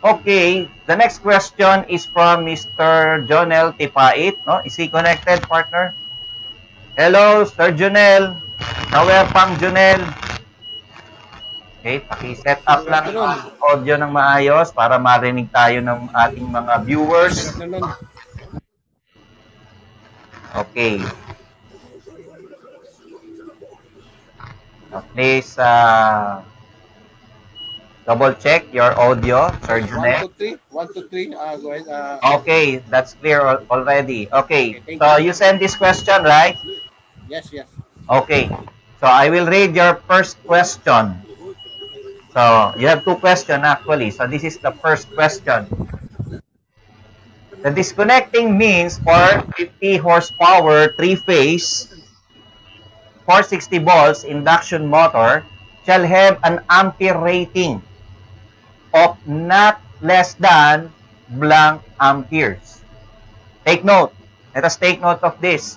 Okay, the next question is from Mr. Jonel Tipait. No? Is he connected, partner? Hello, Sir Jonel. Kawepang Jonel. Okay, paki-set up lang ang audio ng maayos para marinig tayo ng ating mga viewers. Okay. Please double check your audio, Sir Junel. 1, 2, 3. Go ahead. Okay, that's clear already. Okay, so you send this question, right? Yes. Okay, so I will read your first question. So you have two questions actually. So this is the first question. The disconnecting means for 50 horsepower, 3-phase, 460 volts induction motor shall have an ampere rating of not less than blank amperes. Take note. Let us take note of this.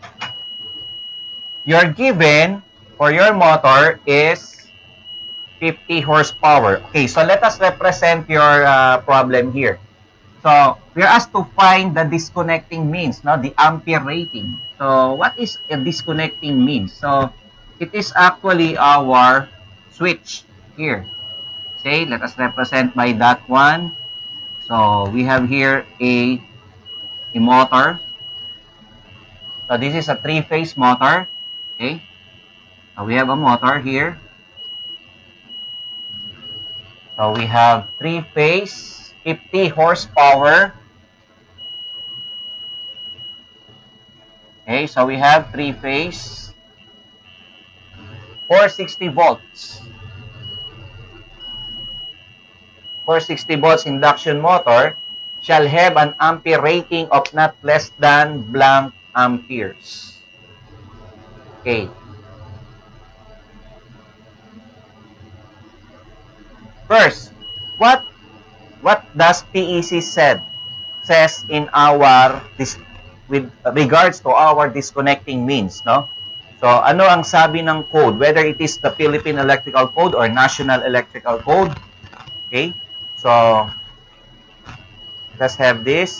Your given for your motor is 50 horsepower. Okay, so let us represent your problem here. So, we're asked to find the disconnecting means, no? The ampere rating. So, what is a disconnecting means? So, it is actually our switch here. Okay, let us represent by that one. So, we have here a motor. So, this is a 3-phase motor. Okay. So, we have a motor here. So, we have 3-phase, 50 horsepower. Okay, so we have 3-phase, 460 volts. 460 volts induction motor shall have an ampere rating of not less than blank amperes. Okay. First, what does PEC says in our with regards to our disconnecting means, no? So, ano ang sabi ng code? Whether it is the Philippine Electrical Code or National Electrical Code. Okay? So, let's have this.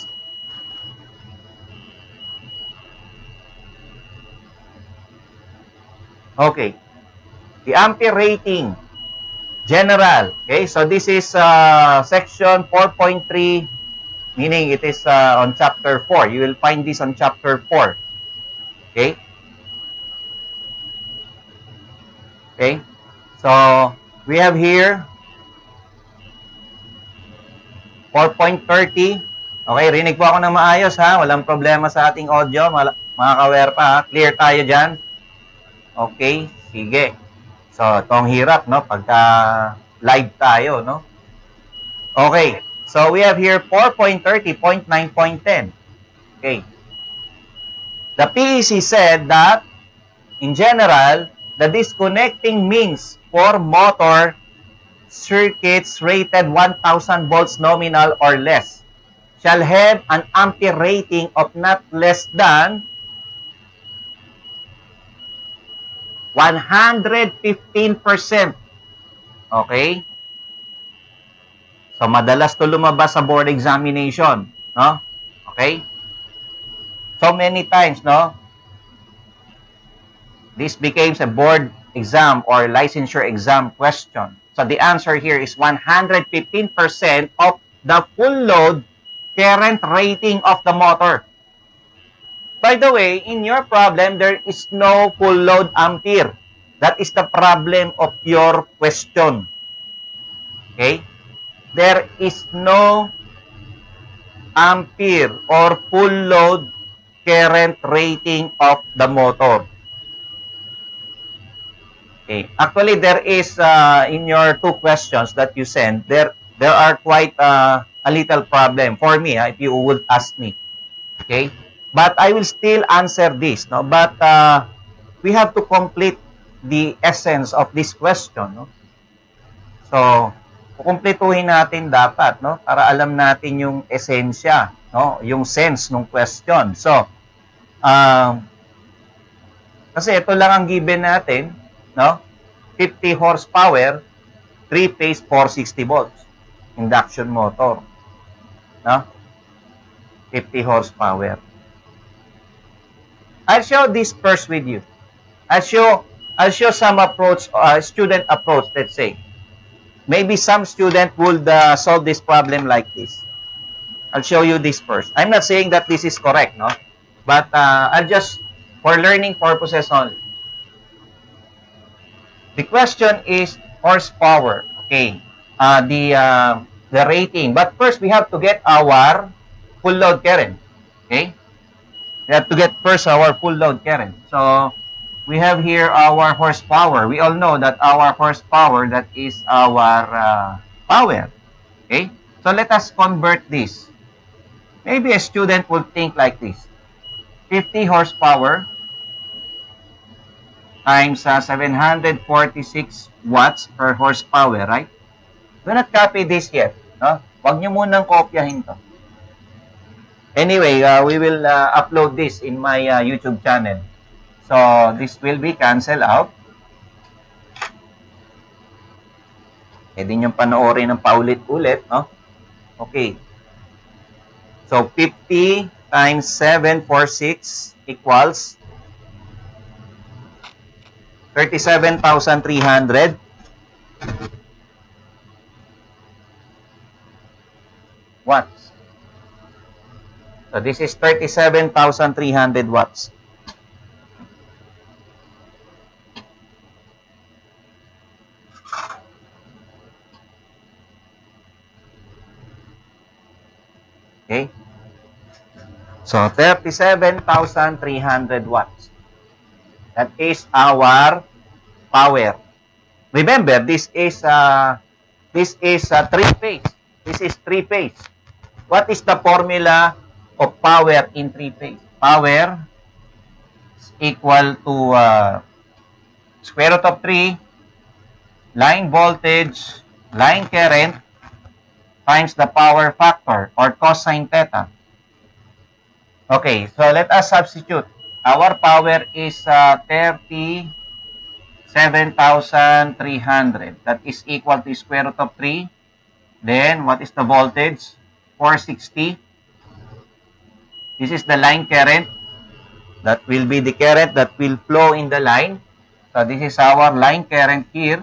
Okay. The ampere rating. General. Okay? So, this is section 4.3, meaning it is on chapter 4. You will find this on chapter 4. Okay? Okay? So, we have here 4.30. Okay, rinig po ako ng maayos ha. Walang problema sa ating audio. Mga kawerpa ha. Clear tayo dyan. Okay, sige. So, itong hirap, no? Pagka live tayo, no? Okay. So, we have here 4.30.9.10. Okay. The PEC said that, in general, the disconnecting means for motor circuits rated 1,000 volts nominal or less shall have an ampere rating of not less than 115%. Okay? So, madalas to lumabas sa board examination. No? Okay? So many times, no? This becomes a board exam or licensure exam question. So, the answer here is 115% of the full load current rating of the motor. By the way, in your problem, there is no full load ampere. That is the problem of your question. Okay? There is no ampere or full load current rating of the motor. Okay. Actually, there is, in your two questions that you sent, there are quite a little problem for me, if you would ask me. Okay? But I will still answer this, no? But we have to complete the essence of this question, no? So, kukumpletuhin natin dapat, no? Para alam natin yung esensya, no? Yung sense ng question. So, kasi ito lang ang given natin, no? 50 horsepower, 3-phase, 460 volts. induction motor. No? 50 horsepower. I'll show this first with you. I'll show some approach, student approach, let's say. Maybe some student would solve this problem like this. I'll show you this first. I'm not saying that this is correct, no? But I'll just, for learning purposes only. The question is horsepower. Okay. The rating. But first, we have to get our full load current. Okay. We have to get first our full load current. So, we have here our horsepower. We all know that our horsepower, that is our power. Okay. So, let us convert this. Maybe a student would think like this. 50 horsepower times 746 watts per horsepower, right? Do not copy this yet. No? Huwag nyo munang kopyahin to. Anyway, we will upload this in my YouTube channel. So, this will be cancel out. Pwede nyo panoorin ng paulit-ulit. No? Okay. So, 50 times 746 equals 37,300. Watts. So, this is 37,300 watts. Okay. So, 37,300 watts. That is our power. Remember, this is three-phase. This is three-phase. What is the formula of power in three-phase? Power is equal to square root of 3 line voltage, line current times the power factor or cosine theta. Okay, so let us substitute. Our power is 37,300. That is equal to square root of 3. Then, what is the voltage? 460. This is the line current. That will be the current that will flow in the line. So, this is our line current here.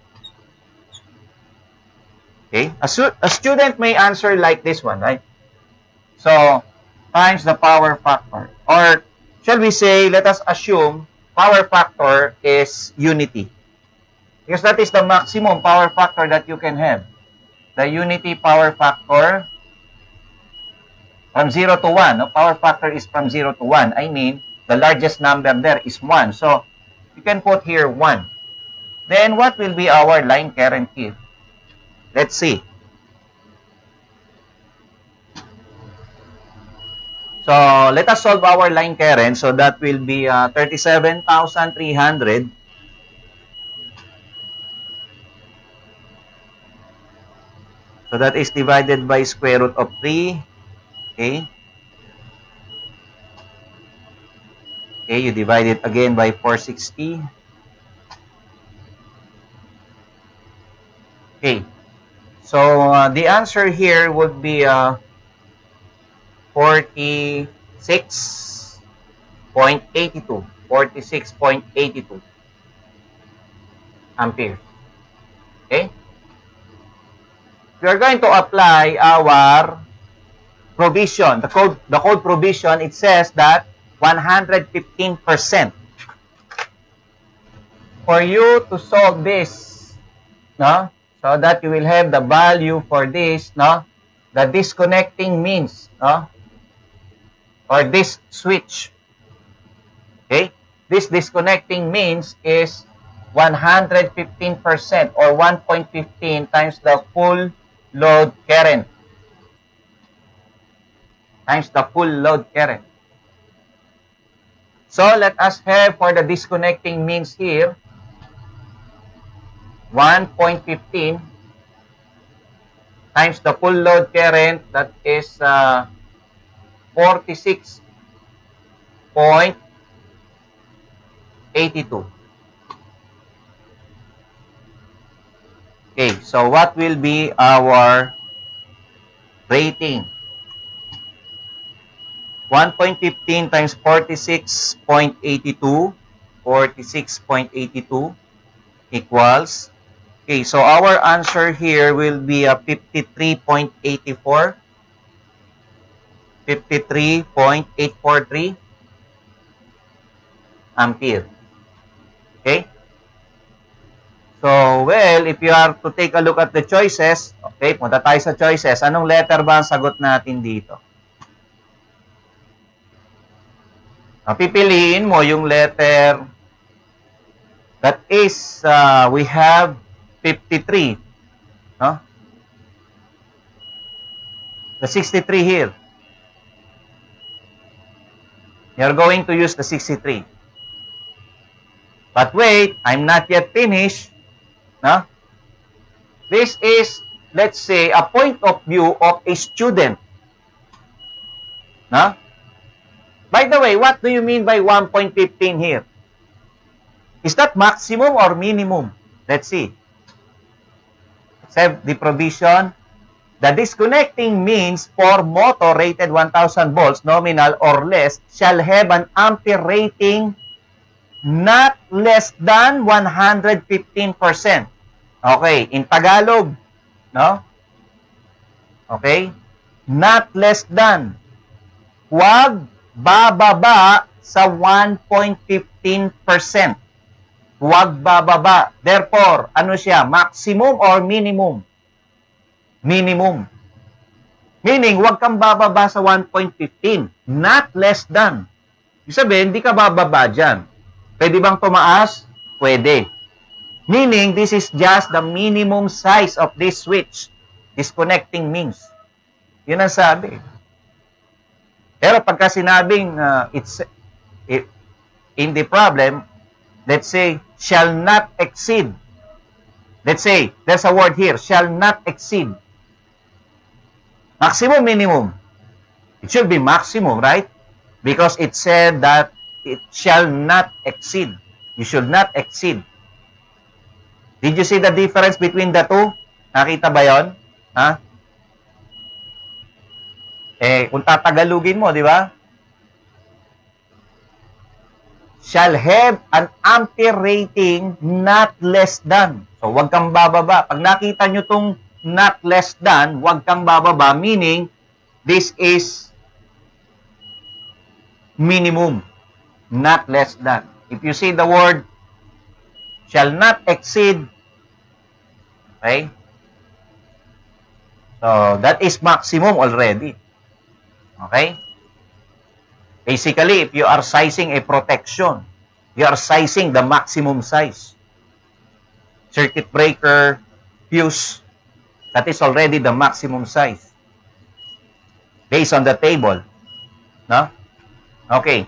Okay. A student may answer like this one, right? So, times the power factor. Or, shall we say, let us assume power factor is unity. Because that is the maximum power factor that you can have. The unity power factor from 0 to 1. No? Power factor is from 0 to 1. I mean, the largest number there is 1. So, you can put here 1. Then, what will be our line current here? Let's see. So, let us solve our line current. So, that will be 37,300. So, that is divided by square root of 3. Okay. Okay, you divide it again by 460. Okay. So, the answer here would be 46.82. 46.82 ampere. Okay? We are going to apply our provision. The code provision, it says that 115%. For you to solve this, no? So that you will have the value for this, no? The disconnecting means, no? Or this switch. Okay? This disconnecting means is 115% or 1.15 times the full load current. Times the full load current. So, let us have for the disconnecting means here, 1.15 times the full load current, that is 46.82. Okay, so what will be our rating. 1.15 times 46.82. 46.82 equals. Okay, so our answer here will be 53.84. 53.843 ampere. Okay? So, well, if you are to take a look at the choices, okay, punta tayo sa choices. Anong letter ba ang sagot natin dito? Pipiliin mo yung letter that is, we have 53. No? The 63 here. You're going to use the 63. But wait, I'm not yet finished. No? This is, let's say, a point of view of a student. No? By the way, what do you mean by 1.15 here? Is that maximum or minimum? Let's see. Let's have the provision. The disconnecting means for motor rated 1,000 volts, nominal or less, shall have an ampere rating not less than 115%. Okay, in Tagalog, no? Okay? Not less than. Huwag bababa sa 1.15%. Huwag bababa. Therefore, ano siya? Maximum or minimum? Minimum. Meaning, huwag kang bababa sa 1.15. Not less than. Ibig sabihin, hindi ka bababa dyan. Pwede bang tumaas? Pwede. Meaning, this is just the minimum size of this switch. Disconnecting means. Yun ang sabi. Pero pagka sinabing in the problem, let's say, shall not exceed. Let's say, there's a word here, shall not exceed. Maximum, minimum. It should be maximum, right? Because it said that it shall not exceed. You should not exceed. Did you see the difference between the two? Nakita ba yon? Ha? Kung tatagalugin mo, di ba? Shall have an ampere rating not less than. So, wag kang bababa. Pag nakita nyo tong not less than, wag kang bababa, meaning this is minimum, not less than. If you see the word shall not exceed, okay? So, that is maximum already. Okay? Basically, if you are sizing a protection, you are sizing the maximum size. Circuit breaker, fuse, that is already the maximum size. Based on the table. No? Okay.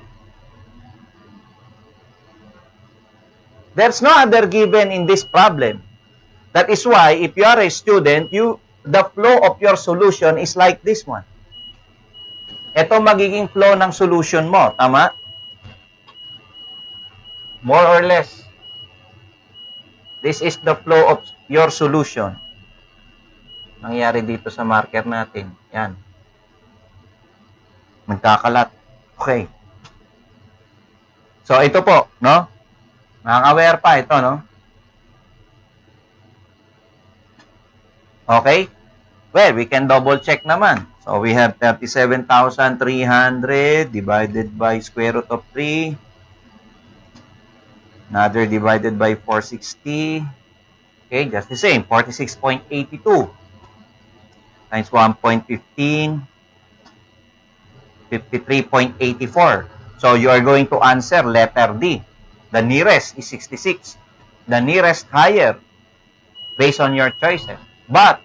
There's no other given in this problem. That is why, if you are a student, the flow of your solution is like this one. Ito magiging flow ng solution mo. Tama? More or less. This is the flow of your solution. Nangyari dito sa marker natin. Yan. Nagkakalat. Okay. So, ito po, no? Nakaka-aware pa ito, no? Okay? Well, we can double check naman. So, we have 37,300 divided by square root of 3. Another divided by 460. Okay, just the same. 46.82 times 1.15. 53.84. So, you are going to answer letter D. The nearest is 66. The nearest higher based on your choices. But,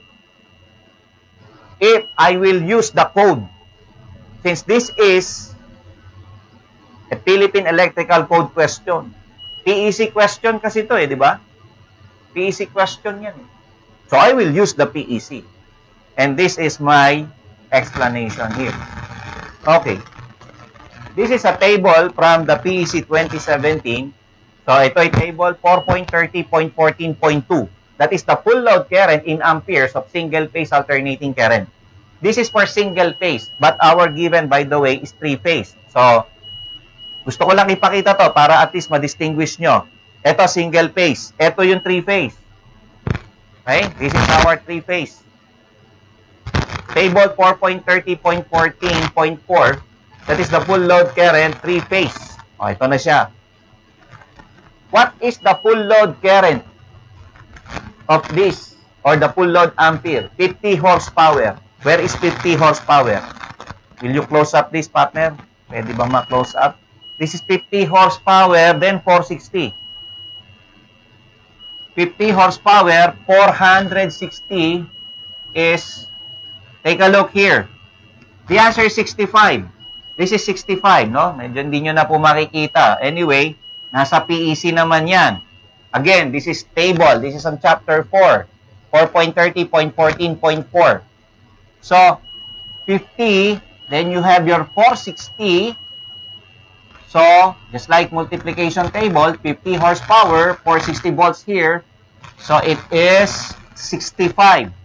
if I will use the code, since this is a Philippine Electrical Code question, PEC question kasi ito di ba? PEC question yan. So, I will use the PEC. And this is my explanation here. Okay. This is a table from the PEC 2017. So, ito ay table 4.30.14.2. That is the full load current in amperes of single-phase alternating current. This is for single phase, but our given, by the way, is 3-phase. So, gusto ko lang ipakita to para at least ma-distinguish nyo. Ito, single phase. Ito yung 3-phase. Okay? This is our 3-phase. Table 4.30.14.4. That is the full load current, 3-phase. O, ito na siya. What is the full load current of this, or the full load ampere? 50 horsepower. Where is 50 horsepower? Will you close up this, partner? Pwede bang ma-close up? This is 50 horsepower, then 460. 50 horsepower, 460 is, take a look here. The answer is 65. This is 65, no? Medyo hindi nyo na po makikita. Anyway, nasa PEC naman yan. Again, this is table. This is on chapter 4. 4.30.14.4. So, 50, then you have your 460. So, just like multiplication table, 50 horsepower, 460 volts here. So, it is 65.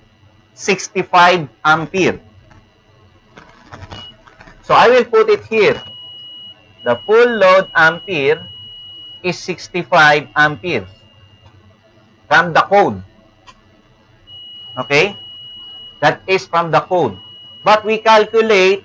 65 ampere. So, I will put it here. The full load ampere is 65 amperes from the code. Okay? That is from the code. But we calculate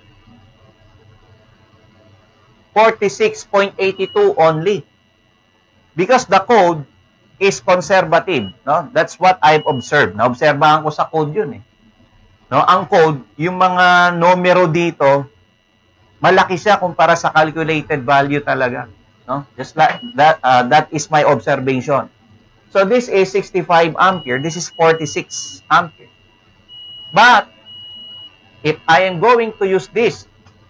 46.82 only. Because the code is conservative. No? That's what I've observed. Naobserbahan ko sa code yun. No? Ang code, yung mga numero dito, malaki siya kumpara sa calculated value talaga. No? Just like that, that is my observation. So this is 65 ampere. This is 46 ampere. But if I am going to use this,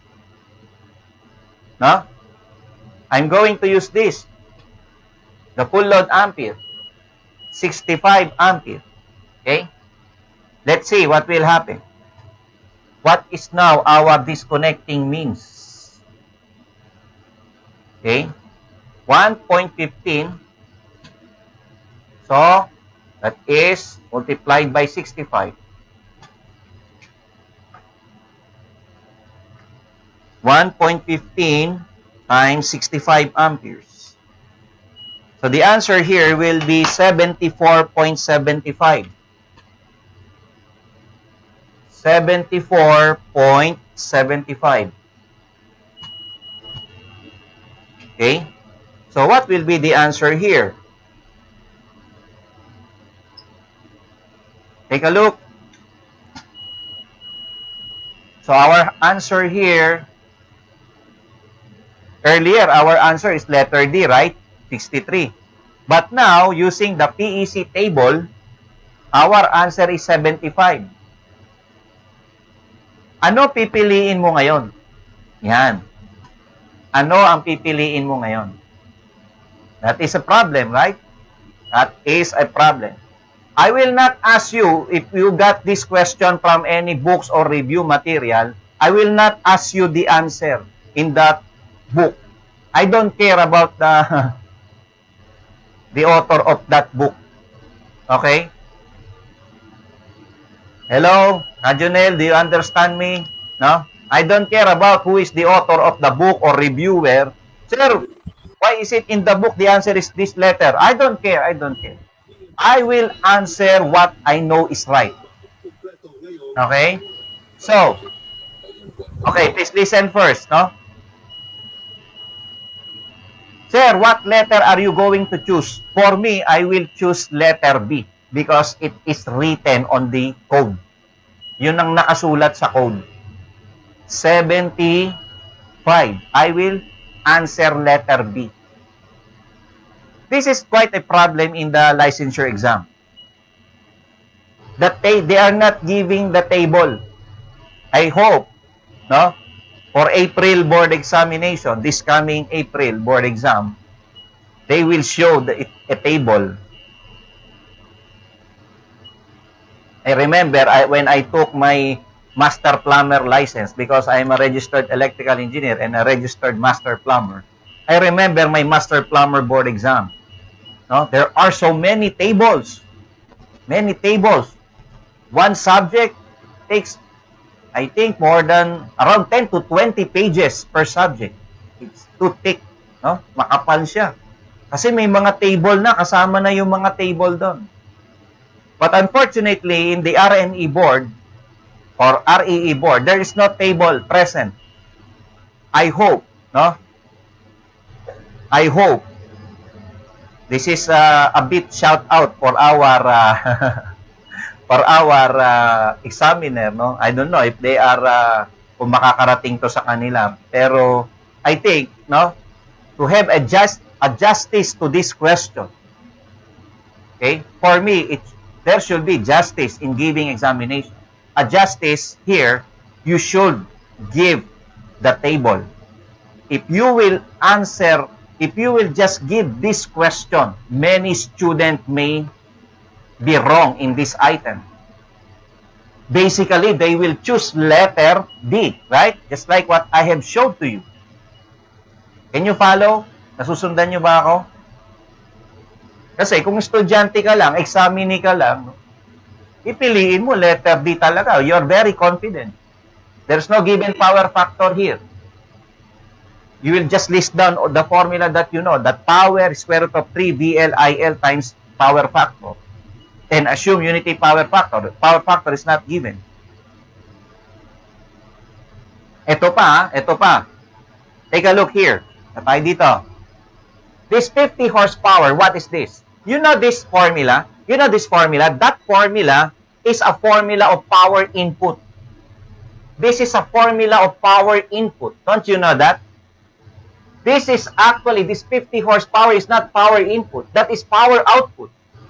no? I'm going to use this, the full load ampere, 65 ampere. Okay? Let's see what will happen. What is now our disconnecting means? Okay? 1.15. So, that is multiplied by 65. 1.15 times 65 amperes. So, the answer here will be 74.75. 74.75. Okay? So, what will be the answer here? Take a look. So, our answer here, earlier, our answer is letter D, right? 63. But now, using the PEC table, our answer is 75. Ano pipiliin mo ngayon? Yan. Ano ang pipiliin mo ngayon? That is a problem, right? That is a problem. I will not ask you if you got this question from any books or review material. I will not ask you the answer in that book. I don't care about the author of that book. Okay? Hello? Junel, do you understand me? No? I don't care about who is the author of the book or reviewer. Sir, why is it in the book the answer is this letter? I don't care. I don't care. I will answer what I know is right. Okay? So, okay, please listen first, no? Sir, what letter are you going to choose? For me, I will choose letter B because it is written on the code. Yun ang nakasulat sa code. 75. I will answer letter B. This is quite a problem in the licensure exam. That they are not giving the table. I hope, no? For April board examination, this coming April board exam, they will show a table. I remember when I took my master plumber license, because I am a registered electrical engineer and a registered master plumber, I remember my master plumber board exam. No? There are so many tables. Many tables. One subject takes I think more than around 10 to 20 pages per subject. It's too thick, no? Makapal siya. Kasi may mga table na, kasama na yung mga table doon. But unfortunately, in the RNE board, or REE board, there is no table present. I hope, no? I hope. This is a bit shout out for our examiner, no? I don't know if they are kung makakarating to sa kanila. Pero I think, no, to have a justice to this question. Okay? For me, there should be justice in giving examination. A justice here, you should give the table. If you will answer, if you will just give this question, many students may be wrong in this item. Basically, they will choose letter D, right? Just like what I have showed to you. Can you follow? Nasusundan nyo ba ako? Kasi kung estudyante ka lang, examine ka lang, ipiliin mo letter D talaga. You're very confident. There's no given power factor here. You will just list down the formula that you know, that power is square root of 3 VLIL times power factor. And assume unity power factor. Power factor is not given. Ito pa. Take a look here. Tayo dito. This 50 horsepower, what is this? You know this formula? That formula is a formula of power input. This is a formula of power input. Don't you know that? This is actually, this 50 horsepower is not power input. That is power output.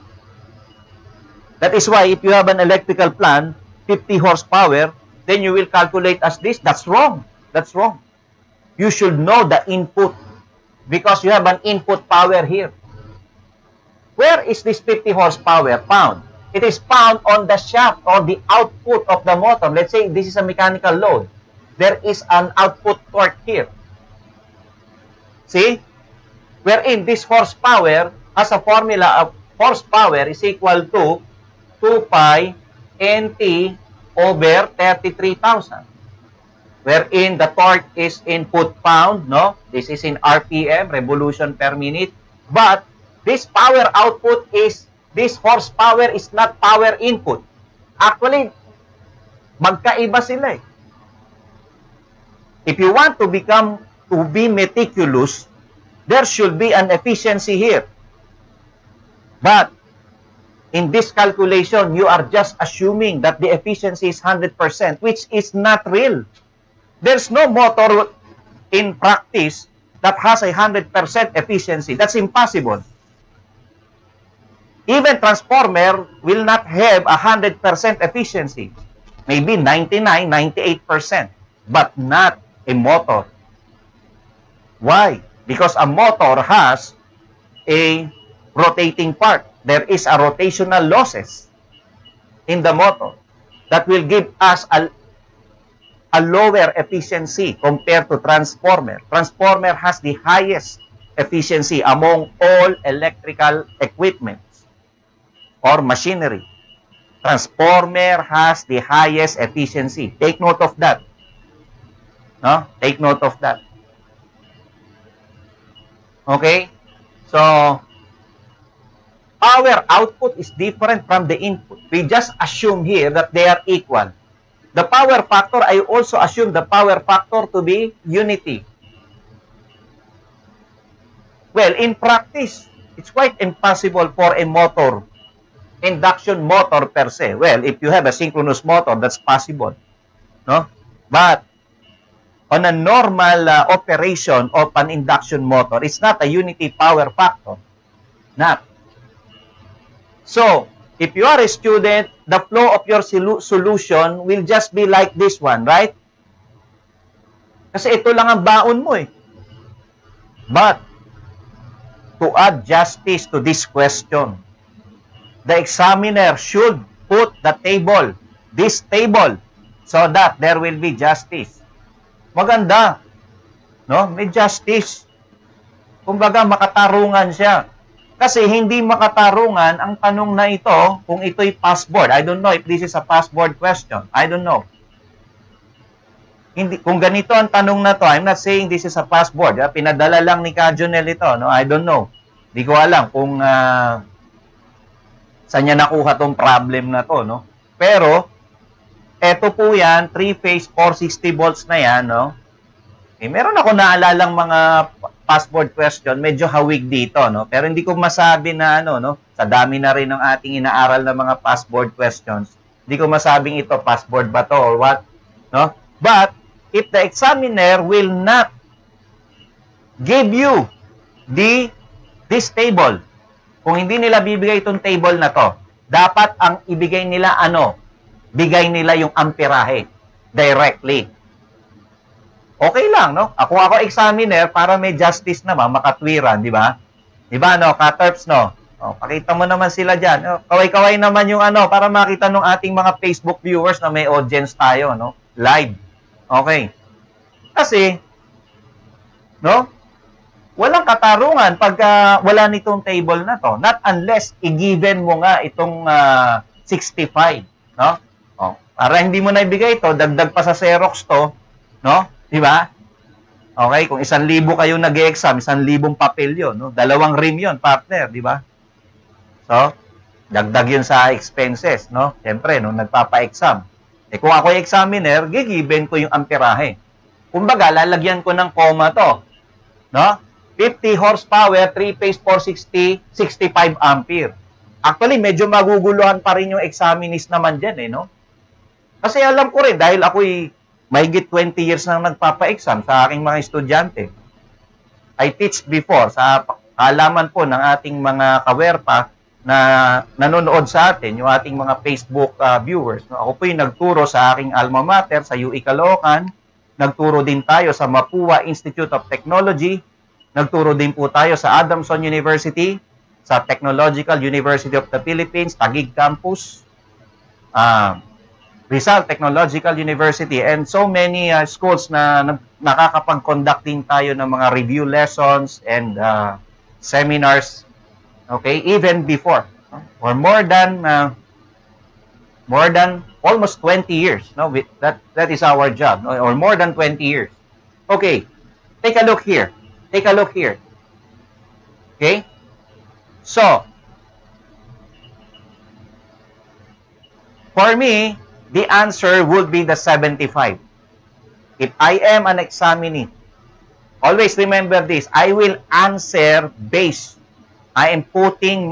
That is why if you have an electrical plant, 50 horsepower, then you will calculate as this. That's wrong. That's wrong. You should know the input because you have an input power here. Where is this 50 horsepower found? It is found on the shaft or the output of the motor. Let's say this is a mechanical load. There is an output torque here. See? Wherein this horsepower has a formula of horsepower is equal to 2 pi NT over 33,000. Wherein the torque is in foot-pound, no? This is in RPM, revolution per minute. But this power output is, this horsepower is not power input. Actually, magkaiba sila eh. If you want to be meticulous, there should be an efficiency here. But in this calculation, you are just assuming that the efficiency is 100%, which is not real. There's no motor in practice that has a 100% efficiency. That's impossible. Even transformer will not have 100% efficiency. Maybe 99, 98%, but not a motor. Why? Because a motor has a rotating part. There is a rotational losses in the motor that will give us a lower efficiency compared to transformer. Transformer has the highest efficiency among all electrical equipments or machinery. Transformer has the highest efficiency. Take note of that. No? Take note of that. Okay? So, our output is different from the input. We just assume here that they are equal. The power factor, I also assume the power factor to be unity. Well, in practice, it's quite impossible for a motor, induction motor per se. Well, if you have a synchronous motor, that's possible. No? But on a normal operation of an induction motor, it's not a unity power factor. Not. So, if you are a student, the flow of your solution will just be like this one, right? Kasi ito lang ang baon mo eh. But, to add justice to this question, the examiner should put the table, this table, so that there will be justice. Maganda. No? May justice. Kumbaga, makatarungan siya. Kasi hindi makatarungan ang tanong na ito kung ito'y passboard. I don't know if this is a passboard question. I don't know. hindi, kung ganito ang tanong na to, I'm not saying this is a passboard. Pinadala lang ni Kajonel ito. No? I don't know. Di ko alam kung saan niya nakuha tong problem na to. No? Pero, eto po yan, 3-phase 460 volts na yan. No? Meron ako naalalang mga passboard question, medyo hawig dito. No? Pero hindi ko masabi na, no? Sa dami na rin ng ating inaaral na mga passboard questions, hindi ko masabing ito, passboard ba to or what. No? But, if the examiner will not give you this table, kung hindi nila bibigay itong table na to, dapat ang ibigay nila bigay nila yung amperahe directly. Okay lang, no? Ako examiner para may justice naman, makatwiran, di ba? Di ba, no? Katerps, no? Pakita mo naman sila dyan. Kaway-kaway naman yung para makita ng ating mga Facebook viewers na may audience tayo, no? Live. Okay. Kasi, no? Walang katarungan pag wala nitong table na to. Not unless i-given mo nga itong 65, no? Para hindi mo na ibigay ito, dagdag pa sa Xerox to, no? Di ba? Okay, kung 1,000 kayo nag-exam, 1,000 papel yun, no? 2 rim yun, partner, di ba? So, dagdag yun sa expenses, no? Siyempre, no, nagpapa-exam. Kung ako yung examiner, gigiven ko yung amperahe. Kumbaga, lalagyan ko ng comma to. No? 50 horsepower, 3-phase 460, 65 ampere. Actually, medyo maguguluhan pa rin yung examinist naman dyan, no? Kasi alam ko rin, dahil ako'y mahigit 20 years nang nagpapa-exam sa aking mga estudyante. I teach before, sa kaalaman po ng ating mga kawerpa, na nanonood sa atin, yung ating mga Facebook viewers. No? Ako po yung nagturo sa aking alma mater, sa UE Caloocan. Nagturo din tayo sa Mapua Institute of Technology. Nagturo din po tayo sa Adamson University, sa Technological University of the Philippines, Taguig Campus, Rizal Technological University, and so many schools na nakakapag-conduct din tayo ng mga review lessons and seminars. Okay, even before, no? Or more than almost 20 years, no? That is our job, no? Or more than 20 years. Okay, take a look here. Take a look here. Okay, so for me, the answer would be the 75. If I am an examinee, always remember this: I will answer based. I am putting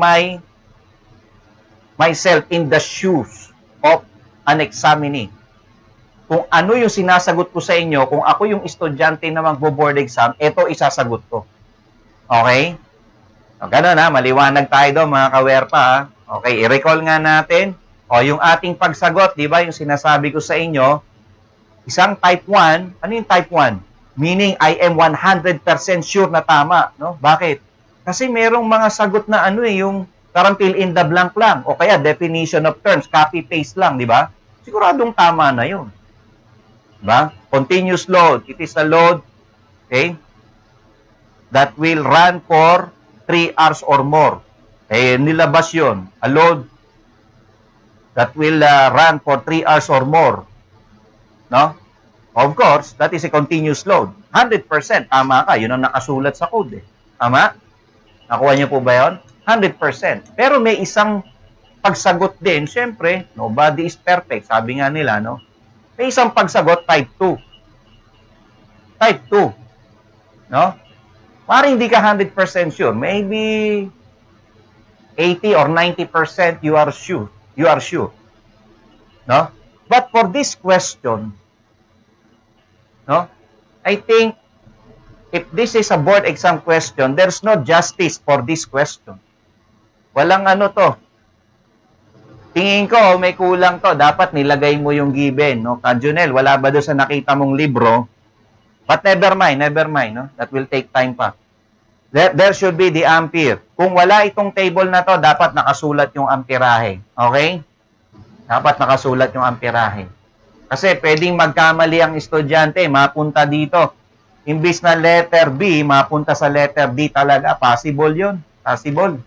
myself in the shoes of an examinee. Kung ano yung sinasagot ko sa inyo, kung ako yung estudyante na magbo-board exam, ito isasagot ko. Okay? Ganun maliwanag tayo doon mga kawerpa. Okay, i-recall nga natin. Yung ating pagsagot, di ba, yung sinasabi ko sa inyo, isang type 1, ano yung type 1? Meaning, I am 100% sure na tama. No? Bakit? Kasi merong mga sagot na yung parang fill in the blank lang. O kaya definition of terms, copy-paste lang, di ba? Siguradong tama na yun. Diba? Continuous load. It is a load, okay, that will run for 3 hours or more. Nilabas yun. A load that will run for 3 hours or more. No? Of course, that is a continuous load. 100%, tama ka. Yun ang nakasulat sa code. Tama? Nakuha niyo po ba yun? 100%. Pero may isang pagsagot din, siyempre, nobody is perfect. Sabi nga nila, no? May isang pagsagot, type 2. Type 2. No? Parang hindi ka 100% sure. Maybe 80 or 90% you are sure. You are sure. No? But for this question, no? I think if this is a board exam question, there's no justice for this question. Walang to. Tingin ko, may kulang to. Dapat nilagay mo yung given. No? Kajonel, wala ba doon sa nakita mong libro? But never mind, no? That will take time pa. There should be the ampere. Kung wala itong table na to, dapat nakasulat yung amperahe. Okay? Dapat nakasulat yung amperahe. Kasi pwedeng magkamali ang estudyante, mapunta dito. Imbis na letter B, mapunta sa letter D talaga. Possible yun. Possible.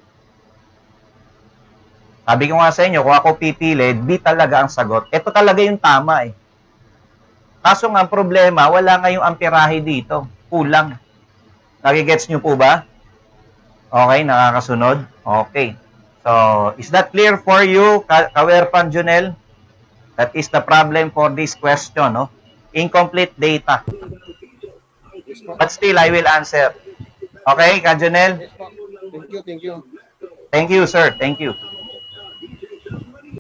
Sabi ko nga sa inyo, kung ako pipili, B talaga ang sagot. Ito talaga yung tama . Kaso nga, ang problema, wala nga yung amperahe dito. Kulang. Nagigets nyo po ba? Okay, nakakasunod? Okay. So, is that clear for you, Kawerpan Junel? That is the problem for this question, no? Incomplete data. Yes po. But still, I will answer. Okay, Ka Junel? Yes po. Thank you, thank you. Thank you, sir. Thank you.